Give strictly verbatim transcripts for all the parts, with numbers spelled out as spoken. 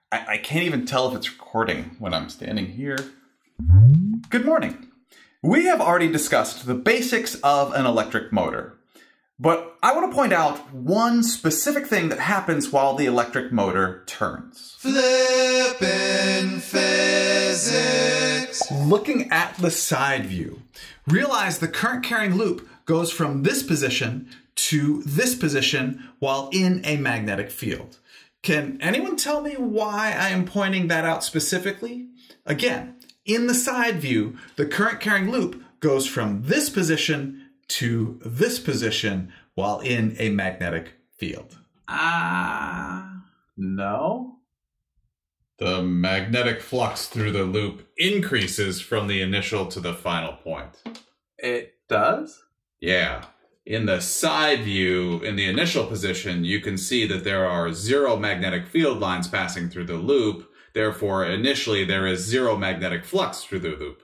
I, I can't even tell if it's recording when I'm standing here. Good morning. We have already discussed the basics of an electric motor, but I want to point out one specific thing that happens while the electric motor turns. Flippin' physics. Looking at the side view, realize the current carrying loop goes from this position to this position while in a magnetic field. Can anyone tell me why I am pointing that out specifically? Again, in the side view, the current carrying loop goes from this position to this position while in a magnetic field. Ah, uh, no. The magnetic flux through the loop increases from the initial to the final point. It does? Yeah. In the side view, in the initial position, you can see that there are zero magnetic field lines passing through the loop. Therefore, initially, there is zero magnetic flux through the loop.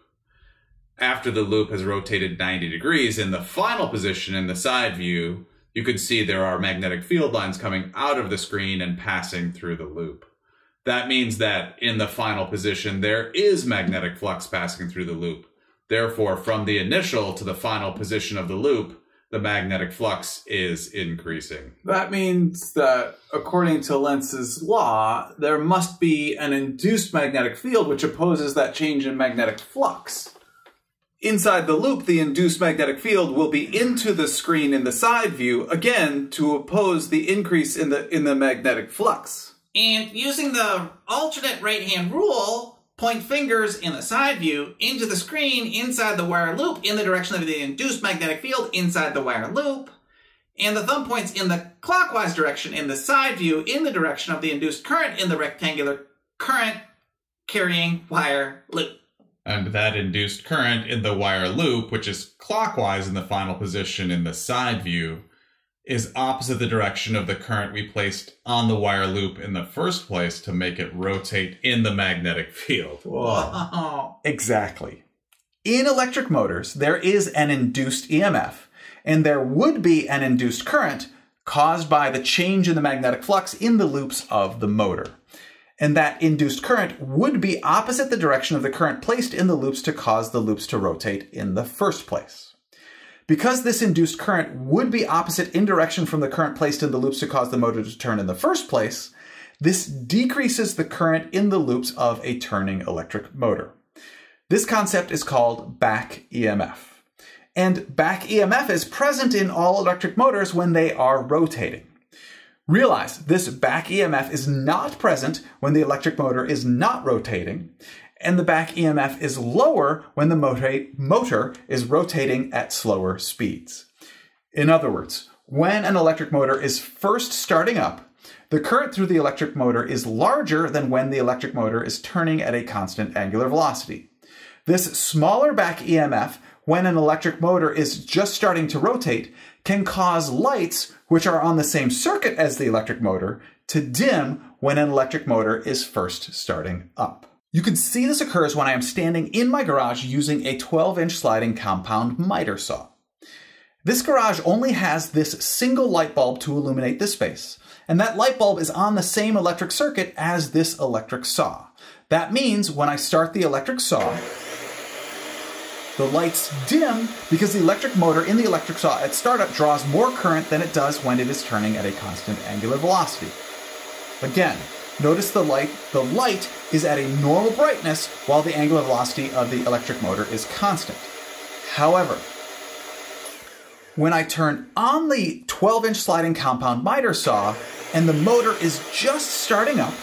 After the loop has rotated ninety degrees, in the final position in the side view, you can see there are magnetic field lines coming out of the screen and passing through the loop. That means that in the final position, there is magnetic flux passing through the loop. Therefore, from the initial to the final position of the loop, the magnetic flux is increasing. That means that, according to Lenz's law, there must be an induced magnetic field which opposes that change in magnetic flux. Inside the loop, the induced magnetic field will be into the screen in the side view, again, to oppose the increase in the, in the magnetic flux. And using the alternate right-hand rule, point fingers in the side view into the screen inside the wire loop in the direction of the induced magnetic field inside the wire loop, and the thumb points in the clockwise direction in the side view in the direction of the induced current in the rectangular current carrying wire loop. And that induced current in the wire loop, which is clockwise in the final position in the side view, is opposite the direction of the current we placed on the wire loop in the first place to make it rotate in the magnetic field. Whoa. Exactly. In electric motors, there is an induced E M F, and there would be an induced current caused by the change in the magnetic flux in the loops of the motor. And that induced current would be opposite the direction of the current placed in the loops to cause the loops to rotate in the first place. Because this induced current would be opposite in direction from the current placed in the loops to cause the motor to turn in the first place, this decreases the current in the loops of a turning electric motor. This concept is called back E M F. And back E M F is present in all electric motors when they are rotating. Realize this back E M F is not present when the electric motor is not rotating, and the back E M F is lower when the motor is rotating at slower speeds. In other words, when an electric motor is first starting up, the current through the electric motor is larger than when the electric motor is turning at a constant angular velocity. This smaller back E M F, when an electric motor is just starting to rotate, can cause lights, which are on the same circuit as the electric motor, to dim when an electric motor is first starting up. You can see this occurs when I am standing in my garage using a twelve inch sliding compound miter saw. This garage only has this single light bulb to illuminate the space, and that light bulb is on the same electric circuit as this electric saw. That means when I start the electric saw, the lights dim because the electric motor in the electric saw at startup draws more current than it does when it is turning at a constant angular velocity. Again, notice the light, the light is at a normal brightness while the angular velocity of the electric motor is constant. However, when I turn on the twelve inch sliding compound miter saw and the motor is just starting up,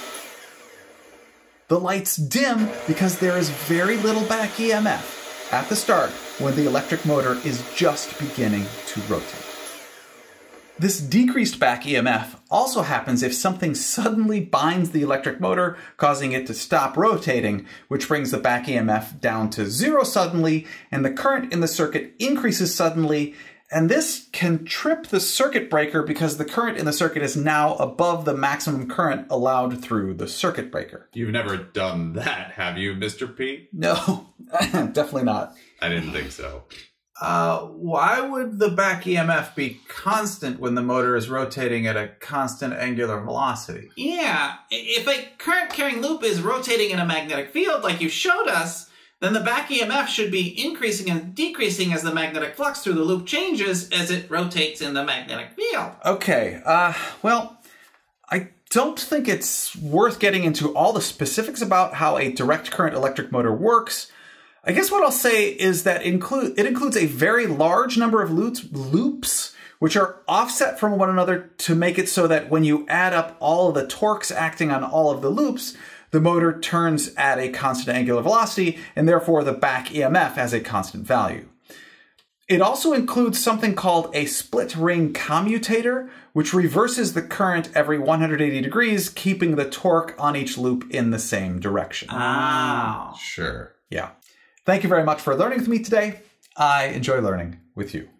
the lights dim because there is very little back E M F at the start when the electric motor is just beginning to rotate. This decreased back E M F also happens if something suddenly binds the electric motor, causing it to stop rotating, which brings the back E M F down to zero suddenly, and the current in the circuit increases suddenly, and this can trip the circuit breaker because the current in the circuit is now above the maximum current allowed through the circuit breaker. You've never done that, have you, Mister P? No, definitely not. I didn't think so. Uh, why would the back E M F be constant when the motor is rotating at a constant angular velocity? Yeah, if a current-carrying loop is rotating in a magnetic field like you showed us, then the back E M F should be increasing and decreasing as the magnetic flux through the loop changes as it rotates in the magnetic field. Okay, uh, well, I don't think it's worth getting into all the specifics about how a direct current electric motor works. I guess what I'll say is that include, it includes a very large number of loops, loops, which are offset from one another to make it so that when you add up all of the torques acting on all of the loops, the motor turns at a constant angular velocity, and therefore the back E M F has a constant value. It also includes something called a split ring commutator, which reverses the current every one hundred eighty degrees, keeping the torque on each loop in the same direction. Oh. Sure. Yeah. Thank you very much for learning with me today. I enjoy learning with you.